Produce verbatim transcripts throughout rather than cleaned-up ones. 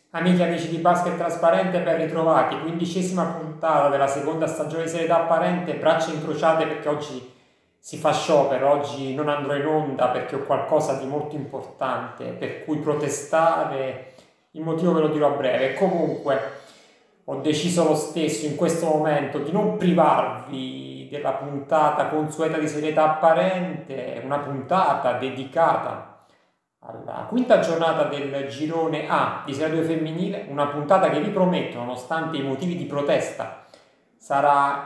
Amiche e amici di Basket Trasparente, ben ritrovati. Quindicesima puntata della seconda stagione di Serie A Apparente, braccia incrociate perché oggi si fa sciopero, oggi non andrò in onda perché ho qualcosa di molto importante per cui protestare. Il motivo ve lo dirò a breve. Comunque ho deciso lo stesso in questo momento di non privarvi della puntata consueta di Serie A Apparente, una puntata dedicata alla quinta giornata del girone A di Serie due femminile, una puntata che vi prometto, nonostante i motivi di protesta, sarà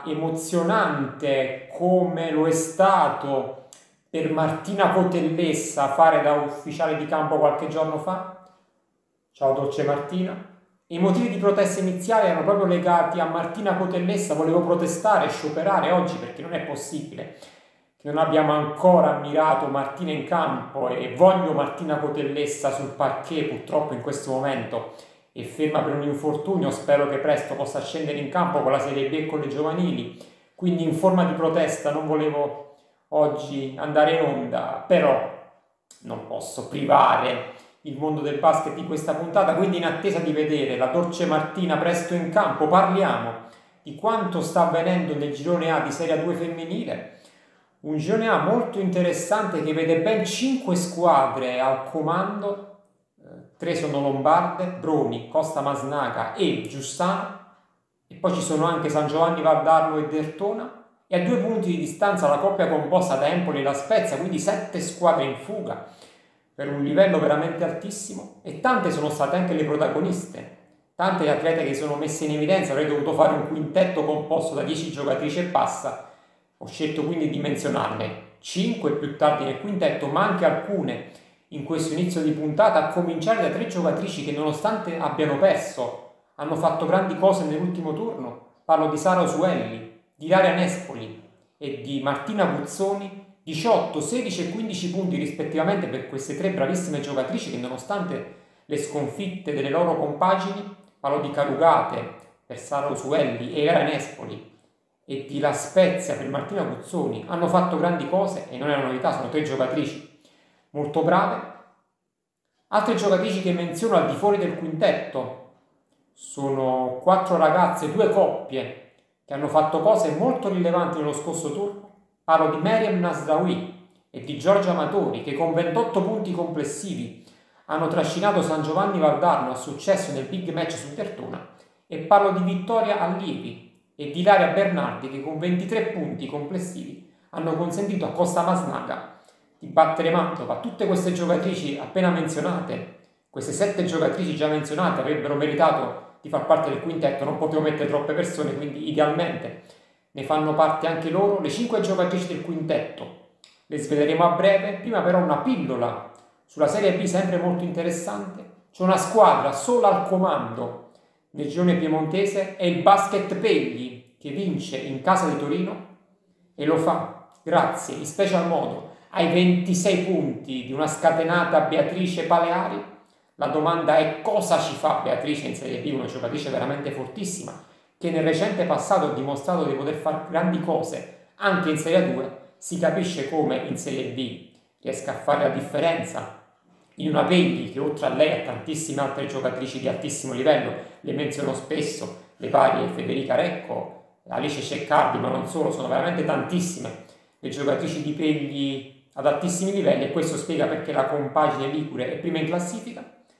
emozionante come lo è stato per Martina Cotellessa fare da ufficiale di campo qualche giorno fa. Ciao dolce Martina. I motivi di protesta iniziali erano proprio legati a Martina Cotellessa. Volevo protestare e scioperare oggi perché non è possibile che non abbiamo ancora ammirato Martina in campo, e voglio Martina Cotellessa sul parquet. Purtroppo in questo momento è ferma per un infortunio, spero che presto possa scendere in campo con la Serie B e con le giovanili, quindi in forma di protesta non volevo oggi andare in onda, però non posso privare il mondo del basket di questa puntata, quindi in attesa di vedere la dolce Martina presto in campo parliamo di quanto sta avvenendo nel girone A di Serie A due femminile. Un girone A molto interessante che vede ben cinque squadre al comando, eh, tre sono lombarde, Broni, Costa Masnaca e Giussano, e poi ci sono anche San Giovanni Valdarno e Dertona, e a due punti di distanza la coppia composta da Empoli e La Spezia, quindi sette squadre in fuga per un livello veramente altissimo, e tante sono state anche le protagoniste, tante atlete che sono messe in evidenza. Avrei dovuto fare un quintetto composto da dieci giocatrici e basta. Ho scelto quindi di menzionarne cinque più tardi nel quintetto, ma anche alcune in questo inizio di puntata, a cominciare da tre giocatrici che, nonostante abbiano perso, hanno fatto grandi cose nell'ultimo turno. Parlo di Sara Osuelli, di Ilaria Nespoli e di Martina Guzzoni. diciotto, sedici e quindici punti rispettivamente per queste tre bravissime giocatrici che, nonostante le sconfitte delle loro compagini, parlo di Carugate per Sara Osuelli e Ilaria Nespoli e di La Spezia per Martina Guzzoni, hanno fatto grandi cose, e non è una novità, sono tre giocatrici molto brave. Altre giocatrici che menziono al di fuori del quintetto sono quattro ragazze, due coppie che hanno fatto cose molto rilevanti nello scorso turno. Parlo di Meriam Nasraoui e di Giorgia Amatori, che con ventotto punti complessivi hanno trascinato San Giovanni Valdarno a successo nel big match su Dertona, e parlo di Vittoria Allievi e di Ilaria Bernardi, che con ventitré punti complessivi hanno consentito a Costa Masnaga di battere Mantova. Tutte queste giocatrici appena menzionate, queste sette giocatrici già menzionate, avrebbero meritato di far parte del quintetto. Non potevo mettere troppe persone, quindi idealmente ne fanno parte anche loro. Le cinque giocatrici del quintetto le sveleremo a breve. Prima però una pillola sulla Serie B sempre molto interessante. C'è una squadra sola al comando nel girone piemontese, è il Basket Pegli, che vince in casa di Torino, e lo fa grazie in special modo ai ventisei punti di una scatenata Beatrice Paleari. La domanda è: cosa ci fa Beatrice in Serie B, una giocatrice veramente fortissima che nel recente passato ha dimostrato di poter fare grandi cose anche in Serie due. Si capisce come in Serie B riesca a fare la differenza in una Pegli che, oltre a lei, ha tantissime altre giocatrici di altissimo livello. Le menziono spesso, le varie Federica Recco, Alice Ceccardi, ma non solo, sono veramente tantissime le giocatrici di Pegli ad altissimi livelli, e questo spiega perché la compagine ligure è prima in classifica.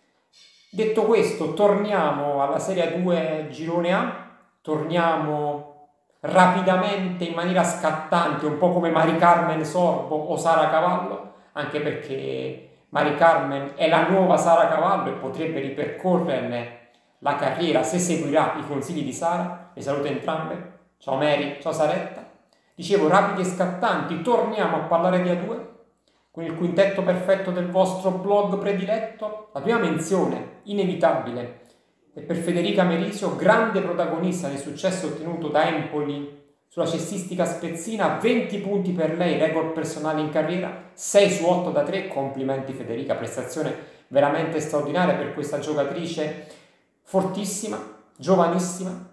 Detto questo, torniamo alla Serie due girone A, torniamo rapidamente in maniera scattante, un po' come Mari Carmen Sorbo o Sara Cavallo, anche perché Mari Carmen è la nuova Sara Cavallo e potrebbe ripercorrerne la carriera se seguirà i consigli di Sara. Le saluto entrambe. Ciao Mary, ciao Saretta. Dicevo, rapidi e scattanti, torniamo a parlare di A due con il quintetto perfetto del vostro blog prediletto. La prima menzione inevitabile è per Federica Merisio, grande protagonista del successo ottenuto da Empoli sulla cestistica spezzina. venti punti per lei, record personale in carriera, sei su otto da tre. Complimenti Federica, prestazione veramente straordinaria per questa giocatrice fortissima, giovanissima.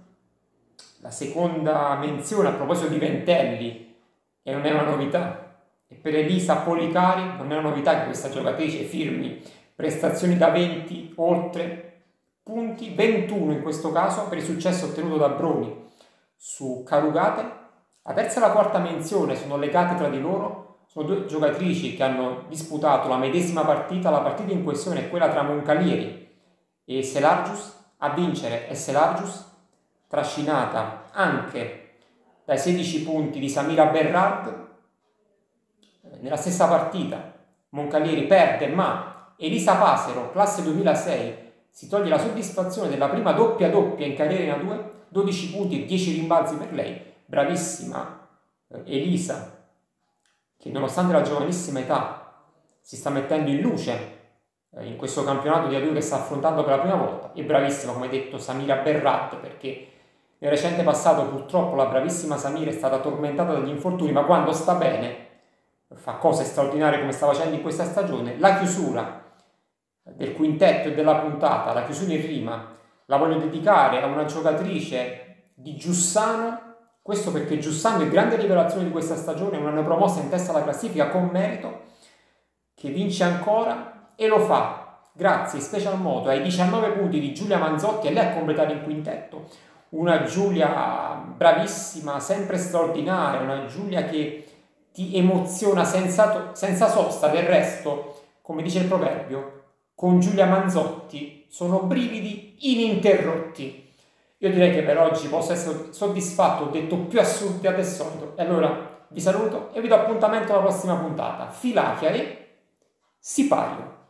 La seconda menzione, a proposito di Ventelli, e non è una novità, e per Elisa Policari non è una novità che questa giocatrice firmi prestazioni da venti oltre punti, ventuno in questo caso per il successo ottenuto da Broni su Carugate. La terza e la quarta menzione sono legate tra di loro, sono due giocatrici che hanno disputato la medesima partita, la partita in questione è quella tra Moncalieri e Selargius. A vincere è Selargius, trascinata anche dai sedici punti di Samira Berrard. Nella stessa partita Moncalieri perde, ma Elisa Pasero, classe duemilasei, si toglie la soddisfazione della prima doppia doppia in carriera in A due, dodici punti e dieci rimbalzi per lei. Bravissima eh, Elisa, che nonostante la giovanissima età si sta mettendo in luce eh, in questo campionato di A due che sta affrontando per la prima volta. E bravissima, come detto, Samira Berrat, perché nel recente passato purtroppo la bravissima Samira è stata tormentata dagli infortuni, ma quando sta bene fa cose straordinarie come sta facendo in questa stagione. La chiusura del quintetto e della puntata, la chiusura in rima, la voglio dedicare a una giocatrice di Giussano. Questo perché Giussano è grande rivelazione di questa stagione, una neopromossa in testa alla classifica con merito, che vince ancora e lo fa grazie in special modo ai diciannove punti di Giulia Manzotti, e lei a completare il quintetto. Una Giulia bravissima, sempre straordinaria, una Giulia che ti emoziona senza, senza sosta. Del resto, come dice il proverbio, con Giulia Manzotti sono brividi ininterrotti. Io direi che per oggi posso essere soddisfatto, ho detto più assurdi del solito. E allora vi saluto e vi do appuntamento alla prossima puntata. Filachia e Sipario.